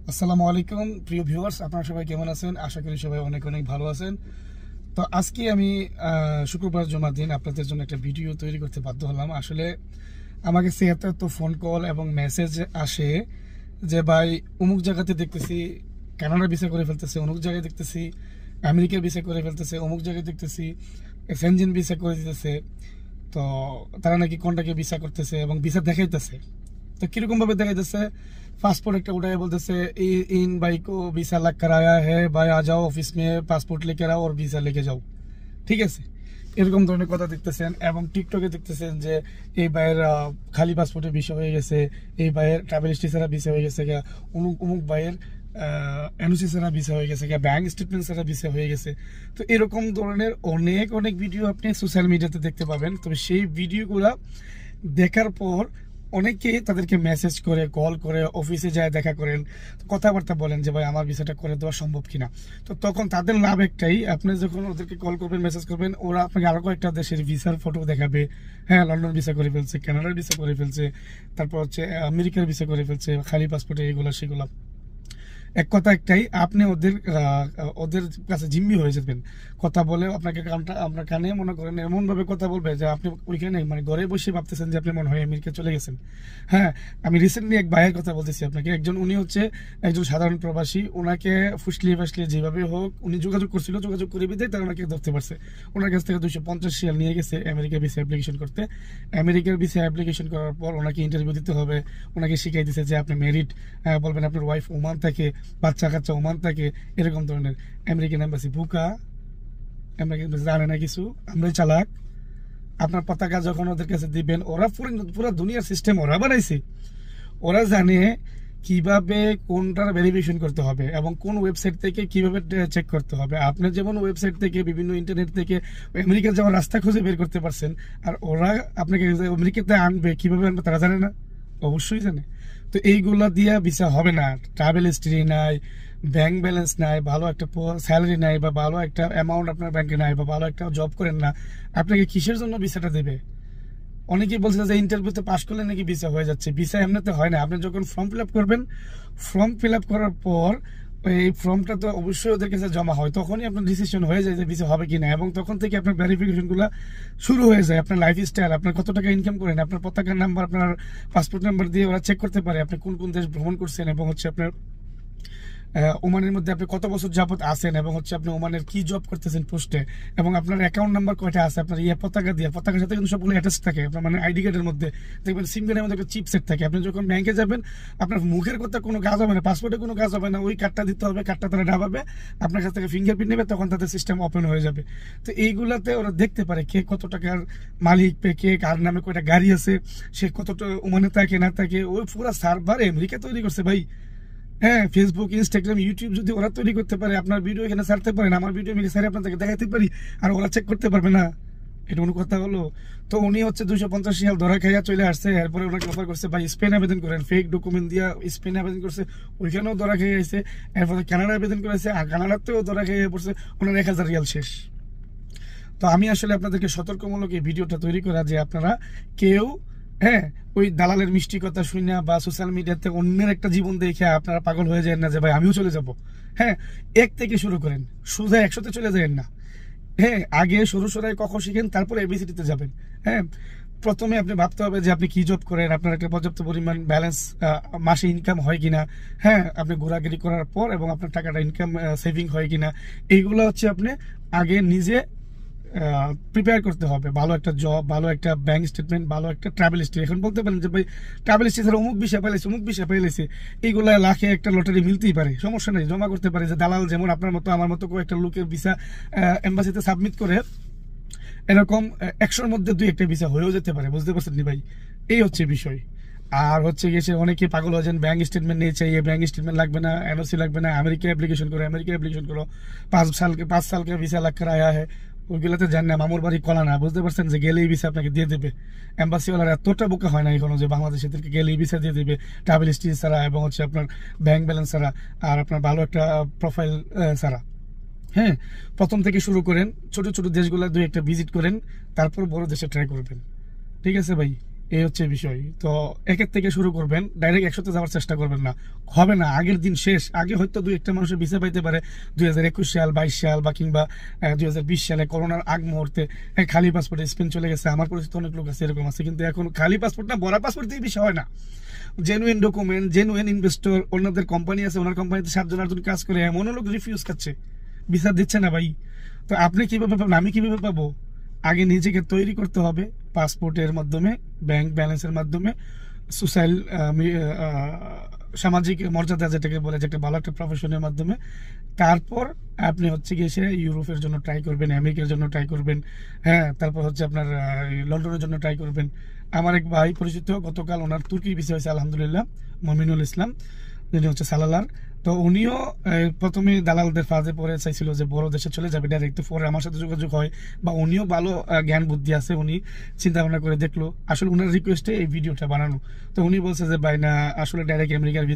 আসসালামু আলাইকুম প্রিয় ভিউয়ার্স, আপনারা সবাই কেমন আছেন? আশা করি সবাই অনেক অনেক ভালো আছেন। তো আজকে আমি শুক্রবার জমার দিন আপনাদের জন্য একটা ভিডিও তৈরি করতে বাধ্য হলাম। আসলে আমাকে সেহাতে তো ফোন কল এবং মেসেজ আসে যে ভাই অমুক জায়গাতে দেখতেছি কানাডার ভিসা করে ফেলতেছে, অমুক জায়গায় দেখতেছি আমেরিকার ভিসা করে ফেলতেছে, অমুক জায়গায় দেখতেছি সেনজেন ভিসা করে দিতেছে। তো তারা নাকি কোনটাকে ভিসা করতেছে এবং ভিসা দেখাইতেছে। तो किरकम भावे देखा जैसे पासपोर्ट एक उठाए बोलते इन भाई को वीसा लग कर आया है, भाई आ जाओ ऑफिस में पासपोर्ट लेकर आओ और वीसा लेके जाओ, ठीक है। এরকম ধরনের কথা দেখতেছেন এবং টিকটকে দেখতেছেন যে এই ভাইয়ের খালি পাসপোর্টের বিষয় হয়ে গেছে, এই ভাইয়ের ট্রাভেল হিস্ট্রি ছাড়া ভিসা হয়ে গেছে, অমুক অমুক ভাইয়ের এনওসি ছাড়া ভিসা হয়ে গেছে, ব্যাংক স্টেটমেন্ট ছাড়া ভিসা হয়ে গেছে। তো এরকম ধরনের অনেক অনেক ভিডিও আপনি সোশ্যাল মিডিয়াতে দেখতে পাবেন। তবে সেই ভিডিওগুলা দেখার পর অনেকেই তাদেরকে মেসেজ করে কল করে অফিসে যায় দেখা করেন, কথাবার্তা বলেন যে ভাই আমার ভিসাটা করে দেওয়া সম্ভব কিনা। তো তখন তাদের লাভ একটাই, আপনি যখন ওদেরকে কল করবেন মেসেজ করবেন, ওরা আপনাকে আরো কয়েকটা দেশের ভিসার ফটো দেখাবে। হ্যাঁ, লন্ডন ভিসা করে ফেলছে, কানাডার ভিসা করে ফেলছে, তারপর হচ্ছে আমেরিকার ভিসা করে ফেলছে, খালি পাসপোর্টে এগুলো সেগুলো। এক কথা একটাই, আপনি ওদের ওদের কাছে জিম্মি হয়ে যাবেন। কথা বলে আপনাকে আপনার কানে মনে করেন এমন ভাবে কথা বলবে যে আপনি ওইখানে মানে ঘরে বসে ভাবতেছেন যে আপনি মনে হয় আমেরিকা চলে গেছেন। হ্যাঁ, আমি রিসেন্টলি এক ভাইয়ের কথা বলতেছি আপনাকে। উনি হচ্ছে একজন সাধারণ প্রবাসী। ওনাকে ফুসলিয়ে ফাসলিয়ে যেভাবে হোক উনি যোগাযোগ করছিল, যোগাযোগ করে বিদায় তারা ওনাকে ধরতে পারছে। ওনার কাছ থেকে 250 রিয়াল নিয়ে গেছে আমেরিকার ভিসা অ্যাপ্লিকেশন করতে। আমেরিকার ভিসা অ্যাপ্লিকেশন করার পর ওনাকে ইন্টারভিউ দিতে হবে। ওনাকে শিখাই দিচ্ছে যে আপনি মেরিট, বলবেন আপনার ওয়াইফ ওমান থাকে, বাচ্চা কাচ্চা ওমান থাকে, এরকম ধরনের। আমেরিকান এম্বাসি বুকা, আমেরিকান এম্বাসি জানে না কিছু, আমরাই চালাক। আপনার পতাকা যখন ওদের কাছে দিবেন, ওরা পুরো দুনিয়ার সিস্টেম ওরা বানাইছে। ওরা জানে কিভাবে কোনটার ভেরিফিকেশন করতে হবে এবং কোন ওয়েবসাইট থেকে কিভাবে চেক করতে হবে। আপনি যেমন ওয়েবসাইট থেকে বিভিন্ন ইন্টারনেট থেকে আমেরিকা যাওয়ার রাস্তা খুঁজে বের করতে পারছেন, আর ওরা আপনাকে আমেরিকাতে আনবে কিভাবে আনবে তারা জানে না? অবশ্যই জানে। তো এইগুলা দিয়া ভিসা হবে না। ট্রাভেল হিস্ট্রি নাই, ব্যাংক ব্যালেন্স নাই, ভালো একটা স্যালারি নাই, বা ভালো একটা অ্যামাউন্ট আপনার ব্যাংকে নাই, বা ভালো একটা জব করেন না, আপনাকে কিসের জন্য ভিসাটা দেবে? অনেকেই বলছে যে ইন্টারভিউতে পাশ করলে নাকি ভিসা হয়ে যাচ্ছে। ভিসা এমনিতে হয় না। আপনি যখন ফর্ম ফিল আপ করবেন, ফর্ম ফিল আপ করার পর এই ফর্মটা তো অবশ্যই ওদের কাছে জমা হয়, তখনই আপনার ডিসিশন হয়ে যায় যে ভিসা হবে কিনা, এবং তখন থেকে আপনার ভেরিফিকেশনগুলো শুরু হয়ে যায়। আপনার লাইফ স্টাইল, আপনার কত টাকা ইনকাম করেন, আপনার পতাকার নাম্বার, আপনার পাসপোর্ট নাম্বার দিয়ে ওরা চেক করতে পারে আপনি কোন কোন দেশ ভ্রমণ করছেন, এবং হচ্ছে আপনার ওমানের মধ্যে আপনি কত বছর যাবত আছেন, এবং হচ্ছে আপনি ওমানের কি জব করতেছেন পোস্টে, এবং আপনার অ্যাকাউন্ট নাম্বার কয়টা আছে আপনার পতাকা দিয়ে। পতাকার সাথে কিন্তু সবগুলো অ্যাটাচ থাকে আপনার, মানে আইডি কার্ডের মধ্যে দেখবেন সিম কার্ডের মধ্যে একটা চিপসেট থাকে। আপনি যখন ব্যাংকে যাবেন, আপনার মুখের কথা কোনো কাজ হবে না, পাসপোর্টে কোনো কাজ হবে না, ওই কার্ডটা দিতে হবে, কার্ডটা তারা ডাবাবে, আপনার কাছ থেকে ফিঙ্গারপ্রিন্ট নেবে, তখন তাদের সিস্টেম ওপেন হয়ে যাবে। তো এইগুলাতে ওরা দেখতে পারে কে কত টাকার মালিক, কে কার নামে কয়টা গাড়ি আছে, সে কতটা ওমানে থাকে না থাকে। ওই পুরো সার্ভার আমেরিকা তৈরি করছে ভাই। হ্যাঁ, ফেসবুক, ইনস্টাগ্রাম, ইউটিউব যদি ওরা তৈরি করতে পারে, আপনার ভিডিও এখানে ছাড়তে পারেন, আমার ভিডিও আমি সারি আপনাদেরকে দেখাতে পারি, আর ওরা চেক করতে পারবে না? এটা কোনো কথা হলো? তো উনি হচ্ছে 250 রিয়াল ধরা খাইয়া চলে আসছে। এরপরে ওনাকে অফার করছে ভাই স্পেন আবেদন করেন, ফেক ডকুমেন্ট দিয়া স্পেন আবেদন করছে, ওইখানেও ধরা খেয়ে গেছে। এরপরে কানাডা আবেদন করেছে, আর কানাডাতেও ধরা খেয়ে পড়ছে, ওনার 1000 রিয়াল শেষ। তো আমি আসলে আপনাদেরকে সতর্কমূলক এই ভিডিওটা তৈরি করা যে আপনারা কেউ, হ্যাঁ, ওই দালালের মিষ্টি কথা শুনে বা সোশ্যাল মিডিয়াতে অন্যের একটা জীবন দেখে আপনারা পাগল হয়ে যায় না যে ভাই আমিও চলে যাব। হ্যাঁ, 1 থেকে শুরু করেন, সোজা 100-তে চলে যায় না। হ্যাঁ, আগে সরু সরাই কখ শিখেন, তারপরে এবিসিডিতে যাবেন। হ্যাঁ, প্রথমে আপনি ভাবতে হবে যে আপনি কি জব করেন, আপনার একটা পর্যাপ্ত পরিমাণ ব্যালেন্স মাসে ইনকাম হয় কিনা। হ্যাঁ, আপনি ঘোরাঘুরি করার পর এবং আপনার টাকাটা ইনকাম সেভিং হয় কিনা, এইগুলো হচ্ছে আপনি আগে নিজে প্রিপেয়ার করতে হবে। ভালো একটা জব, ভালো একটা ব্যাংক স্টেটমেন্ট, ভালো একটা ট্রাভেল হিস্ট্রি। এখন বলতে পারেন যে ভাই ট্রাভেল হিস্ট্রি ছাড়া অমুক বিষয় পাইলেছে, অমুক বিষয় পাইলেছে, এইগুলা লাখে একটা লটারি মিলতেই পারে, সমস্যা নেই, জমা করতে পারে। যে দালাল যেমন আপনার মতো আমার মতো একটা লোকের ভিসা এম্বাসিতে সাবমিট করে, এরকম 100-র মধ্যে 2-একটা ভিসা হয়েও যেতে পারে। বুঝতে পারছেন নি ভাই? এই হচ্ছে বিষয়। আর হচ্ছে গেছে অনেকে পাগল হয়েছেন, ব্যাংক স্টেটমেন্ট নিয়ে চাইয়ে, ব্যাংক স্টেটমেন্ট লাগবে না, এনওসি লাগবে না, আমেরিকা অ্যাপ্লিকেশন করো, আমেরিকা অ্যাপ্লিকেশন করো, 5 সালকে ভিসা লাগ করে আয়া হয়। ওইগুলোতে যান না, মামুর বাড়ি কলা না। বুঝতে পারছেন যে গেলেই ভিসা আপনাকে দিয়ে দেবে। এম্বাসিওয়ালার এতটা বোকা হয় না এখনো যে বাংলাদেশিদেরকে গেলেই ভিসা দিয়ে দেবে ট্রাভেল হিস্ট্রি ছাড়া, এবং হচ্ছে আপনার ব্যাংক ব্যালেন্স ছাড়া, আর আপনার ভালো একটা প্রোফাইল ছাড়া। হ্যাঁ, প্রথম থেকে শুরু করেন, ছোট ছোট দেশগুলো 2-একটা ভিজিট করেন, তারপর বড় দেশে ট্রাই করবেন। ঠিক আছে ভাই? এই হচ্ছে বিষয়। তো একের থেকে শুরু করবেন, ডাইরেক্ট 100-তে যাওয়ার চেষ্টা করবেন না, হবে না, আগের দিন শেষ। আগে হয়তো দুই একটা মানুষের ভিসা পাইতে পারে 2021 সাল, 22 সাল বা কিংবা 2020 সালে করোনার আগ মুহূর্তে খালি পাসপোর্টে স্পেন চলে গেছে। আমার পরিচিত অনেক লোক আছে, এরকম আছে। কিন্তু এখন খালি পাসপোর্ট না, বড় পাসপোর্ট দিয়ে বিষয় হয় না। জেনুইন ডকুমেন্ট, জেনুইন ইনভেস্টর, ওনাদের কোম্পানি আছে, ওনার কোম্পানিতে 7-8 জন কাজ করে, এমনও লোক রিফিউজ খাচ্ছে, ভিসা দিচ্ছে না ভাই। তো আপনি কিভাবে পাবেন, আমি কিভাবে পাবো? আগে নিজেকে তৈরি করতে হবে পাসপোর্টের মাধ্যমে, ব্যাংক ব্যালেন্সের মাধ্যমে, সোশ্যাল সামাজিক মর্যাদা যেটাকে বলে, যে একটা ভালো একটা প্রফেশনের মাধ্যমে। তারপর আপনি হচ্ছে গিয়ে সে ইউরোপের জন্য ট্রাই করবেন, আমেরিকার জন্য ট্রাই করবেন, হ্যাঁ, তারপর হচ্ছে আপনার লন্ডনের জন্য ট্রাই করবেন। আমার এক ভাই পরিচিত, গতকাল ওনার তুর্কি ভিসা হয়েছে আলহামদুলিল্লাহ, মমিনুল ইসলাম, যিনি হচ্ছে সালালার। তো উনিও প্রথমে দালালদের ফাঁদে পড়ে চাইছিল যে বড় দেশে চলে যাবে ডাইরেক্ট। তো পরে আমার সাথে যোগাযোগ হয়, বা উনিও ভালো জ্ঞান বুদ্ধি আছে, উনি চিন্তা ভাবনা করে দেখলো, আসলে উনার রিকোয়েস্টে এই ভিডিওটা বানানো। তো উনি বলছে যে ভাই না, আসলে ডাইরেক্ট আমেরিকার